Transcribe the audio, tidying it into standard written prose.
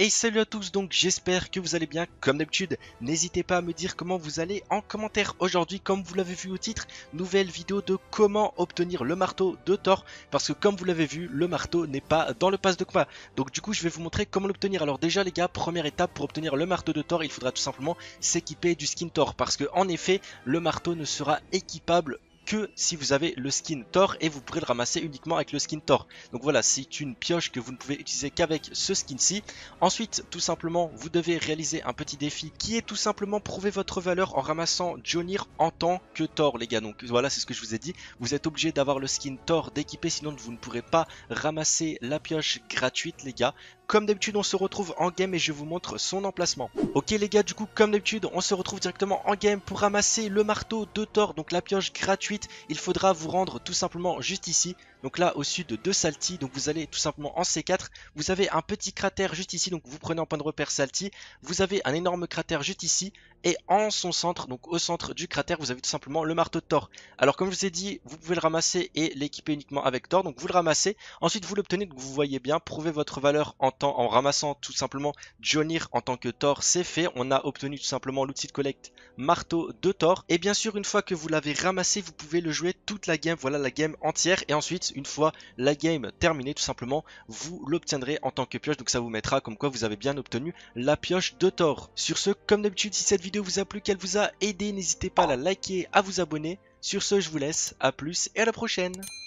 Et salut à tous, donc j'espère que vous allez bien. Comme d'habitude, n'hésitez pas à me dire comment vous allez en commentaire. Aujourd'hui, comme vous l'avez vu au titre, nouvelle vidéo de comment obtenir le marteau de Thor. Parce que comme vous l'avez vu, le marteau n'est pas dans le pass de combat. Donc du coup, je vais vous montrer comment l'obtenir. Alors déjà les gars, première étape pour obtenir le marteau de Thor, il faudra tout simplement s'équiper du skin Thor. Parce que en effet, le marteau ne sera équipable que si vous avez le skin Thor et vous pourrez le ramasser uniquement avec le skin Thor. Donc voilà, c'est une pioche que vous ne pouvez utiliser qu'avec ce skin-ci. Ensuite, tout simplement, vous devez réaliser un petit défi qui est tout simplement prouver votre valeur en ramassant Mjolnir en tant que Thor, les gars. Donc voilà, c'est ce que je vous ai dit. Vous êtes obligé d'avoir le skin Thor d'équiper, sinon vous ne pourrez pas ramasser la pioche gratuite, les gars. Comme d'habitude, on se retrouve en game et je vous montre son emplacement. Ok les gars, du coup, comme d'habitude, on se retrouve directement en game pour ramasser le marteau de Thor, donc la pioche gratuite. Il faudra vous rendre tout simplement juste ici, donc là au sud de Salty. Donc vous allez tout simplement en C4, vous avez un petit cratère juste ici, donc vous prenez en point de repère Salty. Vous avez un énorme cratère juste ici, et en son centre, donc au centre du cratère, vous avez tout simplement le marteau de Thor. Alors comme je vous ai dit, vous pouvez le ramasser et l'équiper uniquement avec Thor, donc vous le ramassez, ensuite vous l'obtenez, donc vous voyez bien, prouvez votre valeur en ramassant tout simplement Mjolnir en tant que Thor, c'est fait. On a obtenu tout simplement l'outil de collecte marteau de Thor, et bien sûr une fois que vous l'avez ramassé, vous pouvez le jouer toute la game, voilà la game entière, et ensuite une fois la game terminée, tout simplement vous l'obtiendrez en tant que pioche, donc ça vous mettra comme quoi vous avez bien obtenu la pioche de Thor. Sur ce, comme d'habitude, si cette vidéo vous a plu, qu'elle vous a aidé, n'hésitez pas à la liker, à vous abonner. Sur ce, je vous laisse, à plus et à la prochaine.